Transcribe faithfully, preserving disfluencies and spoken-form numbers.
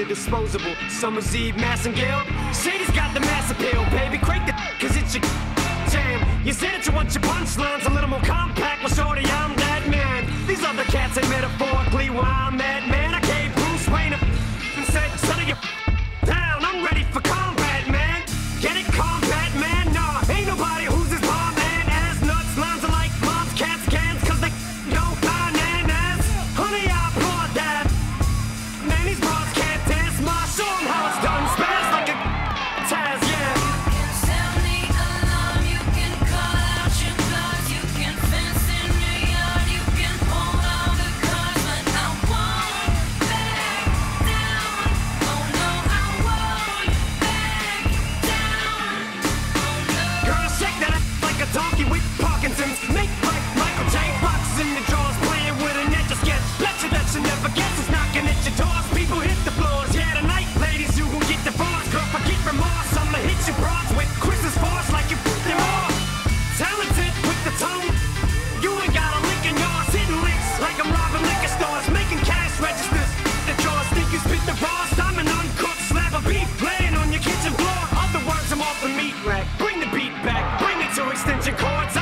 disposable. Summer's Eve, Massengale. Shady's got the mass appeal, baby. Crank the cause it's your jam. You said that you want your punchlines a little more compact. Well, shorty, I'm that man. These other cats ain't metaphorically where I'm at, man. I gave Bruce Wayne a and said, son of your down. I'm ready for combat, man. Get it, combat, man? Nah, ain't nobody who's as bomb, man. Ass nuts, lines are like moms, cats, cans, cause they go bananas. Honey, I applaud that. Man, these broads can't dance. Ma, show 'em how it's done. Spaz like a Taz, yeah. You can sound the alarm, you can call out your bluff, you can fence in your yard, you can hold all the cards, but I won't back down. Oh no, I won't back down. Oh no. Girl, shake that ass like a donkey with Parkinson's. Make like Michael J. Fox in the drawers, playing with a net. Just get bet you that you never guess who's knocking at your doors. People hit the floors, yeah, tonight, ladies, you gon' get divorced. Girl, forget remorse, I'ma hit you broads with Chris's force like you f***ed them all. Talented with the tongue, you ain't got a lick in yours. Hitting licks like I'm robbing liquor stores, making cash registers. The drawers think you spit the raws. I'm an uncooked slab of beef laying on your kitchen floor. Other words, I'm off the meat rack. Bring the beat back, bring it to extension cords.